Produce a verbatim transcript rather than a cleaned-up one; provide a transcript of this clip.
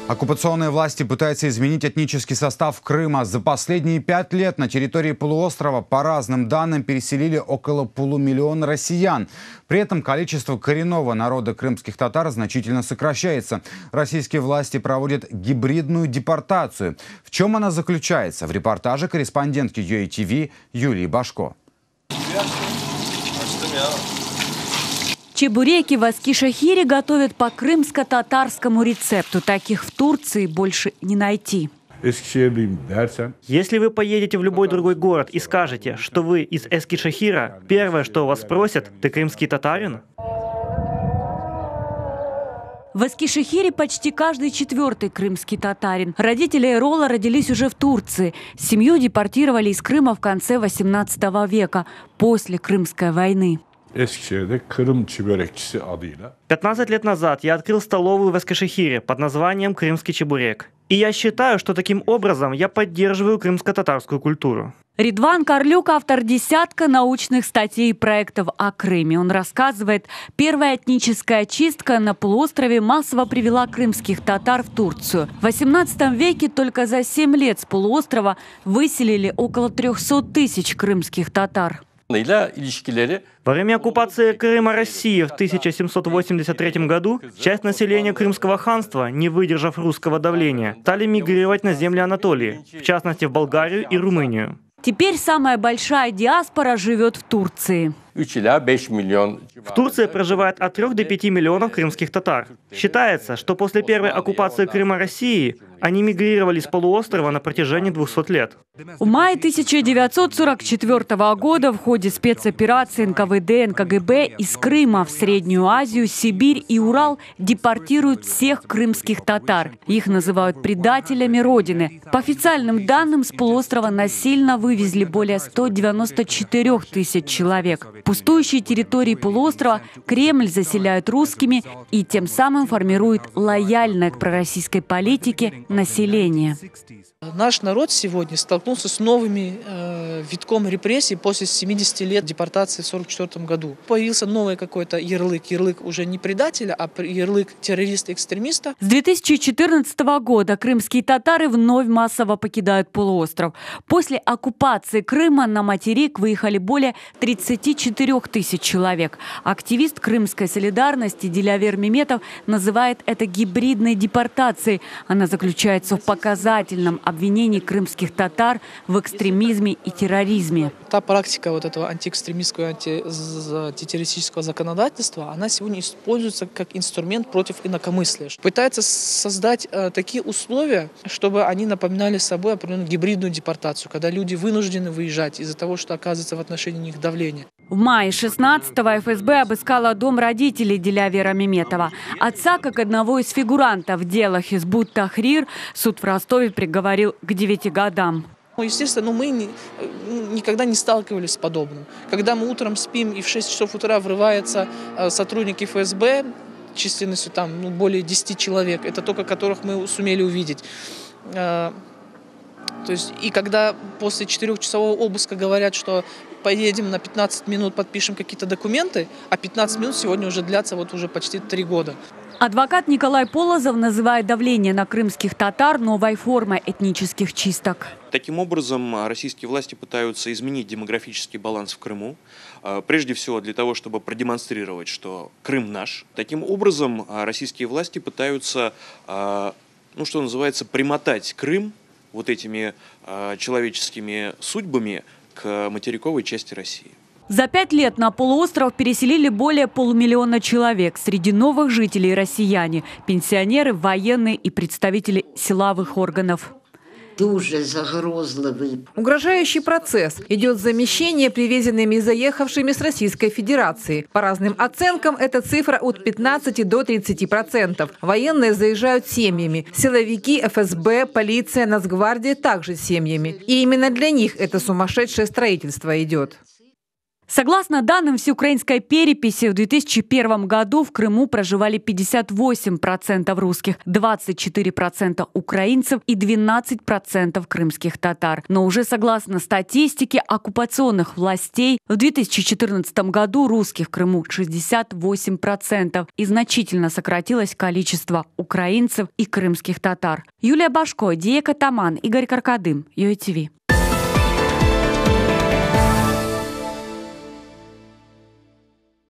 Оккупационные власти пытаются изменить этнический состав Крыма. За последние пять лет на территории полуострова, по разным данным, переселили около полумиллиона россиян. При этом количество коренного народа крымских татар значительно сокращается. Российские власти проводят гибридную депортацию. В чем она заключается? В репортаже корреспондентки ю эй ти ви Юлии Башко. Чебуреки в Эскишехире готовят по крымско-татарскому рецепту. Таких в Турции больше не найти. Если вы поедете в любой другой город и скажете, что вы из Эскишехира, первое, что вас спросят, ты крымский татарин? В Эскишехире почти каждый четвертый крымский татарин. Родители Эрола родились уже в Турции. Семью депортировали из Крыма в конце восемнадцатого века, после Крымской войны. пятнадцать лет назад я открыл столовую в Эскишехире под названием «Крымский чебурек». И я считаю, что таким образом я поддерживаю крымско-татарскую культуру. Ридван Карлюк – автор десятка научных статей и проектов о Крыме. Он рассказывает, первая этническая чистка на полуострове массово привела крымских татар в Турцию. В восемнадцатом веке только за семь лет с полуострова выселили около трёхсот тысяч крымских татар. Во время оккупации Крыма России в тысяча семьсот восемьдесят третьем году часть населения Крымского ханства, не выдержав русского давления, стали мигрировать на земли Анатолии, в частности в Болгарию и Румынию. Теперь самая большая диаспора живет в Турции. В Турции проживает от трёх до пяти миллионов крымских татар. Считается, что после первой оккупации Крыма России они мигрировали с полуострова на протяжении двухсот лет. В мае тысяча девятьсот сорок четвёртого года в ходе спецоперации эн ка вэ дэ эн ка гэ бэ из Крыма в Среднюю Азию, Сибирь и Урал депортируют всех крымских татар. Их называют предателями Родины. По официальным данным, с полуострова насильно вывезли более ста девяноста четырёх тысяч человек. Пустующие территории полуострова Кремль заселяет русскими и тем самым формирует лояльное к пророссийской политике население. Наш народ сегодня столкнулся с новыми э, витком репрессий после семидесяти лет депортации в сорок четвёртом году. Появился новый какой-то ярлык. Ярлык уже не предателя, а ярлык террориста-экстремиста. С две тысячи четырнадцатого года крымские татары вновь массово покидают полуостров. После оккупации Крыма на материк выехали более тридцати четырёх тысяч человек. Активист крымской солидарности Дилявер Меметов называет это гибридной депортацией. Она заключается в показательном обвинений крымских татар в экстремизме и терроризме. Та практика вот этого антиэкстремистского, анти, антитеррористического законодательства, она сегодня используется как инструмент против инакомыслия. Пытается создать э, такие условия, чтобы они напоминали собой определенную гибридную депортацию, когда люди вынуждены выезжать из-за того, что оказывается в отношении них давление. В мае шестнадцатого эф эс бэ обыскала дом родителей Дилявера Меметова. Отца, как одного из фигурантов в делах Хизбут Тахрир, суд в Ростове приговорил к девяти годам. Естественно, ну, мы не, никогда не сталкивались с подобным. Когда мы утром спим и в шесть часов утра врывается сотрудник эф эс бэ численностью там, ну, более десяти человек, это только которых мы сумели увидеть. То есть, и когда после четырехчасового обыска говорят, что поедем на пятнадцать минут, подпишем какие-то документы, а пятнадцать минут сегодня уже длятся вот уже почти три года. Адвокат Николай Полозов называет давление на крымских татар новой формой этнических чисток. Таким образом, российские власти пытаются изменить демографический баланс в Крыму, прежде всего для того, чтобы продемонстрировать, что Крым наш. Таким образом, российские власти пытаются, ну, что называется, примотать Крым вот этими человеческими судьбами к материковой части России. За пять лет на полуостров переселили более полумиллиона человек. Среди новых жителей россияне, пенсионеры, военные и представители силовых органов. Угрожающий процесс. Идет замещение привезенными и заехавшими с Российской Федерации. По разным оценкам, эта цифра от пятнадцати до тридцати процентов. Военные заезжают семьями. Силовики, эф эс бэ, полиция, Нацгвардия также семьями. И именно для них это сумасшедшее строительство идет. Согласно данным всеукраинской переписи, в две тысячи первом году в Крыму проживали пятьдесят восемь процентов русских, двадцать четыре процента украинцев и двенадцать процентов крымских татар. Но уже согласно статистике оккупационных властей, в две тысячи четырнадцатом году русских в Крыму шестьдесят восемь процентов и значительно сократилось количество украинцев и крымских татар. Юлия Башко, Дия Катаман, Игорь Каркадым, ЮАТВ.